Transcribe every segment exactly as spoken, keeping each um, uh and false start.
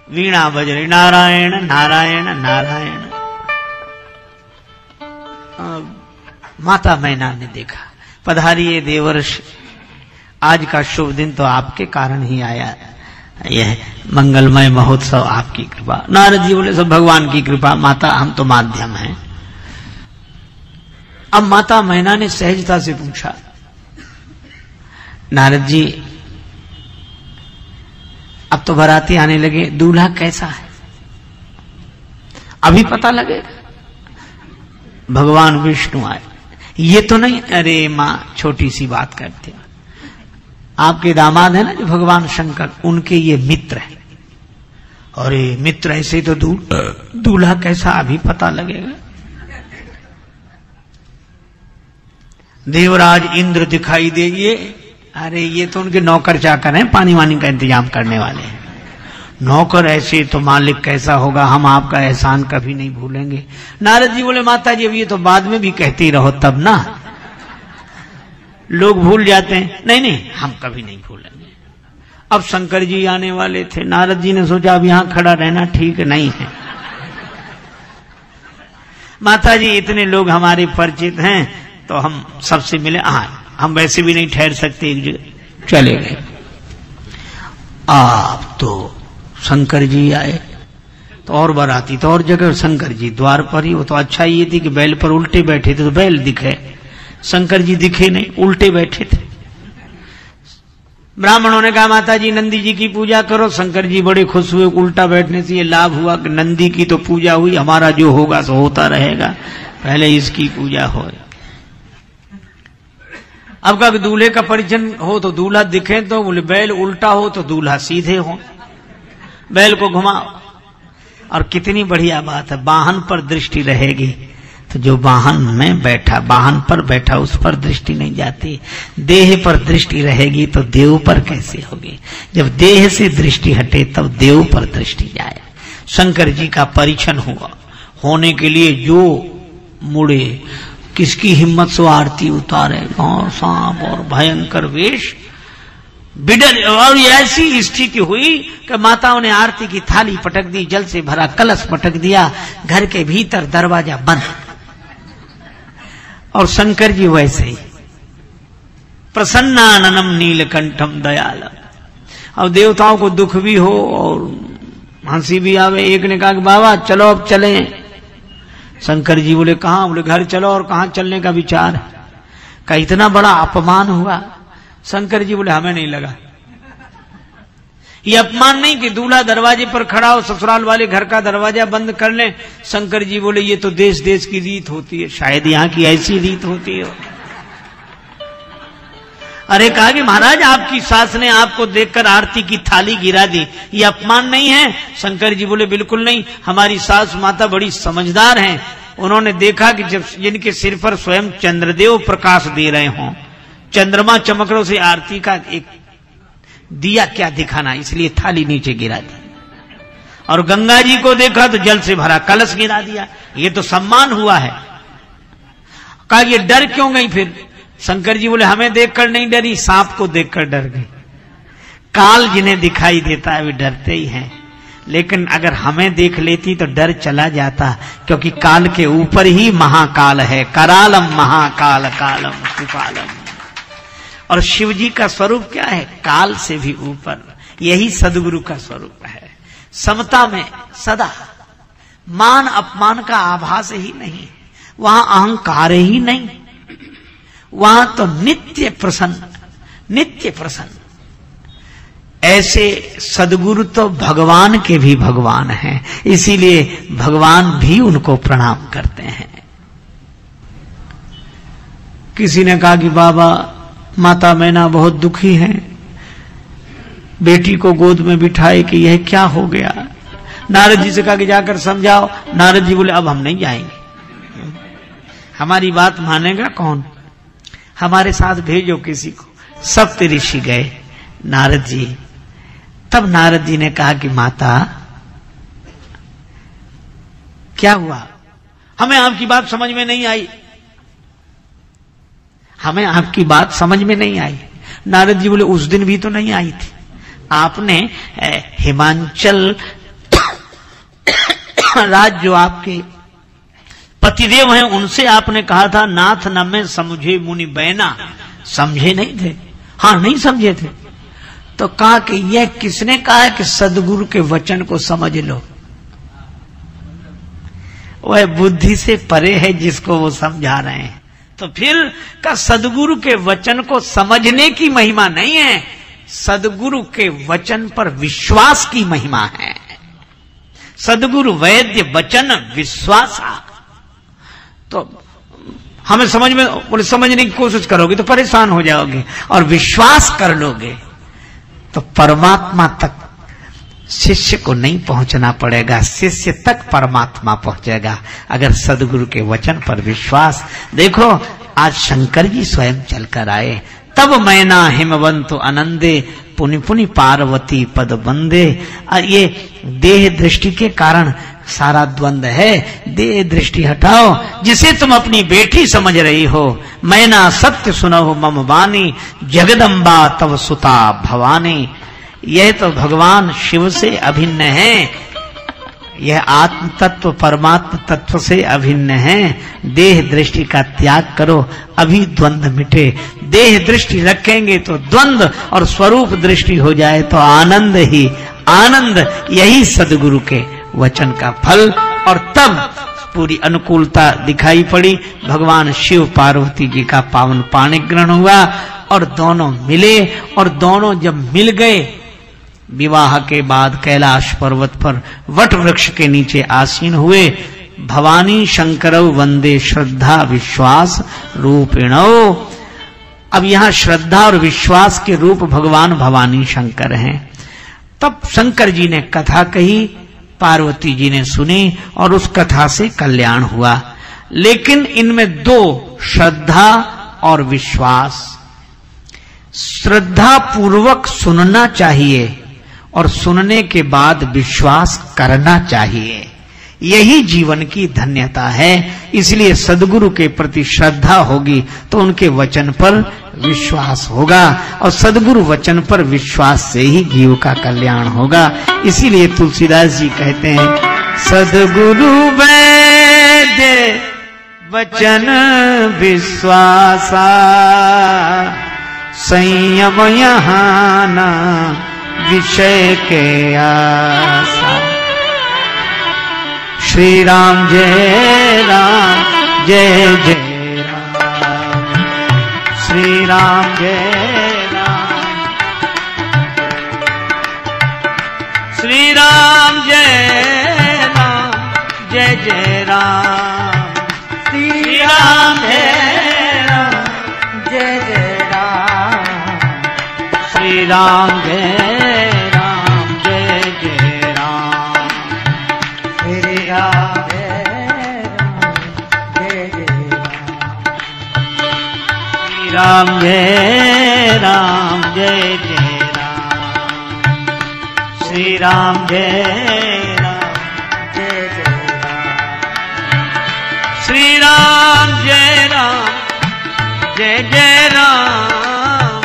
वीणा बज रही, नारायण नारायण नारायण। माता मैना ने देखा, पधारिए देवर्षि, आज का शुभ दिन तो आपके कारण ही आया, यह मंगलमय महोत्सव आपकी कृपा। नारद जी बोले सब भगवान की कृपा, माता हम तो माध्यम हैं। अब माता मैना ने सहजता से पूछा, नारद जी अब तो बाराती आने लगे, दूल्हा कैसा है अभी पता लगेगा। भगवान विष्णु आए, ये तो नहीं, अरे मां छोटी सी बात करते हैं, आपके दामाद है ना जो भगवान शंकर, उनके ये मित्र है। अरे मित्र ऐसे तो दूल्हा कैसा अभी पता लगेगा। देवराज इंद्र दिखाई दे, ये अरे ये तो उनके नौकर चाकर हैं, पानी वानी का इंतजाम करने वाले हैं। नौकर ऐसे तो मालिक कैसा होगा, हम आपका एहसान कभी नहीं भूलेंगे। नारद जी बोले माता जी अब ये तो बाद में भी कहते ही रहो तब ना, लोग भूल जाते हैं। नहीं नहीं हम कभी नहीं भूलेंगे। अब शंकर जी आने वाले थे, नारद जी ने सोचा अब यहां खड़ा रहना ठीक नहीं है। माता जी इतने लोग हमारे परिचित हैं तो हम सबसे मिले, हाँ हम वैसे भी नहीं ठहर सकते एक जगह, चले गए। आप तो शंकर जी आए तो और बाराती तो और जगह, शंकर जी द्वार पर ही। वो तो अच्छा ये थी कि बैल पर उल्टे बैठे थे तो बैल दिखे, शंकर जी दिखे नहीं, उल्टे बैठे थे। ब्राह्मणों ने कहा माता जी नंदी जी की पूजा करो। शंकर जी बड़े खुश हुए, उल्टा बैठने से ये लाभ हुआ कि नंदी की तो पूजा हुई, हमारा जो होगा सो होता रहेगा, पहले इसकी पूजा हो। अब का दूल्हे का परिचय हो तो दूल्हा दिखे, तो बोले बैल उल्टा हो तो दूल्हा सीधे हो, बैल को घुमाओ। और कितनी बढ़िया बात है, वाहन पर दृष्टि रहेगी तो जो वाहन में बैठा, वाहन पर बैठा उस पर दृष्टि नहीं जाती। देह पर दृष्टि रहेगी तो देव पर कैसे होगी, जब देह से दृष्टि हटे तब देव पर दृष्टि जाए। शंकर जी का परिचय हुआ, होने के लिए जो मुड़े, किसकी हिम्मत सो आरती उतारे, और सांप और भयंकर वेश बिडर। और ऐसी स्थिति हुई कि माताओं ने आरती की थाली पटक दी, जल से भरा कलश पटक दिया, घर के भीतर दरवाजा बंद। और शंकर जी वैसे ही प्रसन्नाननम नीलकंठम दयालम। अब देवताओं को दुख भी हो और हंसी भी आवे। एक ने कहा कि बाबा चलो अब चले। शंकर जी बोले कहां? बोले घर चलो। और कहां चलने का विचार है? का इतना बड़ा अपमान हुआ। शंकर जी बोले हमें नहीं लगा ये अपमान नहीं कि दूल्हा दरवाजे पर खड़ा हो, ससुराल वाले घर का दरवाजा बंद कर ले। शंकर जी बोले ये तो देश देश की रीत होती है, शायद यहां की ऐसी रीत होती है। अरे कहा कि महाराज आपकी सास ने आपको देखकर आरती की थाली गिरा दी, ये अपमान नहीं है? शंकर जी बोले बिल्कुल नहीं, हमारी सास माता बड़ी समझदार हैं। उन्होंने देखा कि जब जिनके सिर पर स्वयं चंद्रदेव प्रकाश दे रहे हों, चंद्रमा चमकरों से आरती का एक दिया क्या दिखाना, इसलिए थाली नीचे गिरा दी। और गंगा जी को देखा तो जल से भरा कलश गिरा दिया, ये तो सम्मान हुआ है। कहा ये डर क्यों गई फिर? शंकर जी बोले हमें देखकर नहीं डरी, सांप को देखकर डर गई। काल जिन्हें दिखाई देता है वे डरते ही हैं, लेकिन अगर हमें देख लेती तो डर चला जाता, क्योंकि काल के ऊपर ही महाकाल है। करालम महाकाल कालम सुकालम। और शिव जी का स्वरूप क्या है? काल से भी ऊपर। यही सदगुरु का स्वरूप है, समता में सदा, मान अपमान का आभास ही नहीं, वहां अहंकार ही नहीं, वहां तो नित्य प्रसन्न, नित्य प्रसन्न। ऐसे सदगुरु तो भगवान के भी भगवान हैं, इसीलिए भगवान भी उनको प्रणाम करते हैं। किसी ने कहा कि बाबा माता मैना बहुत दुखी हैं, बेटी को गोद में बिठाए कि यह क्या हो गया। नारद जी से कहा कि जाकर समझाओ। नारद जी बोले अब हम नहीं जाएंगे, हमारी बात मानेगा कौन, हमारे साथ भेजो किसी को। सप्त ऋषि गए नारद जी। तब नारद जी ने कहा कि माता क्या हुआ, हमें आपकी बात समझ में नहीं आई, हमें आपकी बात समझ में नहीं आई। नारद जी बोले उस दिन भी तो नहीं आई थी, आपने हिमांचल राज जो आपके पतिदेव हैं उनसे आपने कहा था नाथ न में समझे मुनि बैना, समझे नहीं थे, हाँ नहीं समझे थे। तो कहा कि यह किसने कहा है कि सदगुरु के वचन को समझ लो? वह बुद्धि से परे है जिसको वो समझा रहे हैं। तो फिर का सदगुरु के वचन को समझने की महिमा नहीं है, सदगुरु के वचन पर विश्वास की महिमा है। सदगुरु वैद्य वचन विश्वासा। तो हमें समझ में बोले समझने की कोशिश करोगे तो परेशान हो जाओगे, और विश्वास कर लोगे तो परमात्मा तक शिष्य को नहीं पहुंचना पड़ेगा, शिष्य तक परमात्मा पहुंचेगा अगर सदगुरु के वचन पर विश्वास। देखो आज शंकर जी स्वयं चलकर आए, तब मैना हिमवंतु आनंदे पुनि पुनि पार्वती पद बंदे। ये देह दृष्टि के कारण सारा द्वंद है, देह दृष्टि हटाओ, जिसे तुम अपनी बेटी समझ रही हो। मैना सत्य सुनहु मम वाणी, जगदम्बा तव सुता भवानी। यह तो भगवान शिव से अभिन्न है, यह आत्म तत्व परमात्म तत्व से अभिन्न है। देह दृष्टि का त्याग करो, अभी द्वंद मिटे। देह दृष्टि रखेंगे तो द्वंद, और स्वरूप दृष्टि हो जाए तो आनंद ही आनंद। यही सदगुरु के वचन का फल। और तब पूरी अनुकूलता दिखाई पड़ी, भगवान शिव पार्वती जी का पावन पाणी ग्रहण हुआ और दोनों मिले। और दोनों जब मिल गए विवाह के बाद कैलाश पर्वत पर वट वृक्ष के नीचे आसीन हुए। भवानी शंकरौ वंदे श्रद्धा विश्वास रूपिणौ। अब यहां श्रद्धा और विश्वास के रूप भगवान भवानी शंकर हैं। तब शंकर जी ने कथा कही, पार्वती जी ने सुनी और उस कथा से कल्याण हुआ। लेकिन इनमें दो, श्रद्धा और विश्वास। श्रद्धा पूर्वक सुनना चाहिए और सुनने के बाद विश्वास करना चाहिए, यही जीवन की धन्यता है। इसलिए सदगुरु के प्रति श्रद्धा होगी तो उनके वचन पर विश्वास होगा, और सदगुरु वचन पर विश्वास से ही जीव का कल्याण होगा। इसीलिए तुलसीदास जी कहते हैं, सदगुरु वैद्य वचन विश्वासा, संयम यहाँ ना विषय के आसा। श्री राम जय राम जय जय राम, श्री राम जय राम, श्री राम जय राम जय जय राम, श्री राम जय राम जय जय राम, श्री राम जय राम जय राम जय जय राम, श्री राम जय राम जय जय राम, श्री राम जय राम जय जय राम,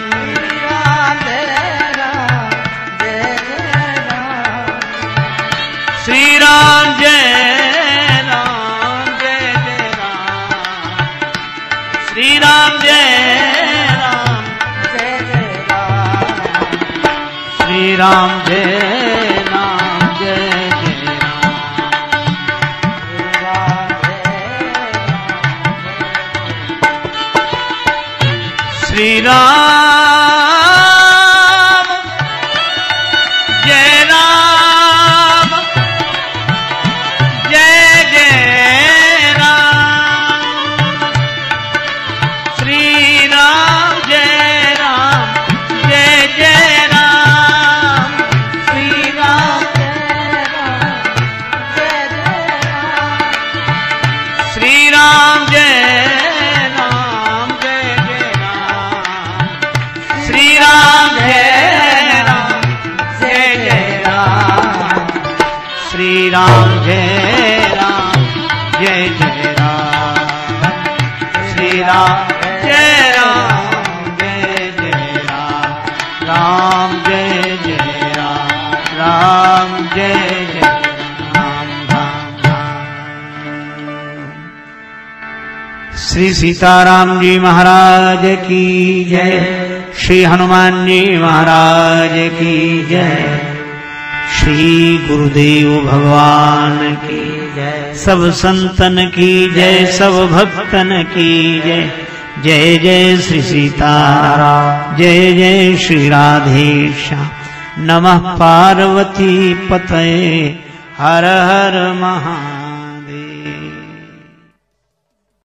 श्री राम जय राम जय जय राम, श्री राम जय राम जय जय राम, श्री राम जय राम जय जय राम, श्री राम जय राम जय जय राम, श्री राम जय राम जय जय राम, श्री राम जय राम जय जय राम, श्री राम जय राम जय जय राम, श्री राम जय राम जय जय राम, श्री राम जय राम जय जय राम, श्री राम जय राम जय जय राम, राम जय जय राम, राम जय जय राम, राम श्री सीताराम जी महाराज की जय, श्री हनुमान जी महाराज की जय, श्री गुरुदेव भगवान की जय, सब संतन की जय, सब भक्तन की जय। जय जय श्री सीताराम, जय जय श्री राधेश्याम। नमः पार्वती पतये, हर हर महा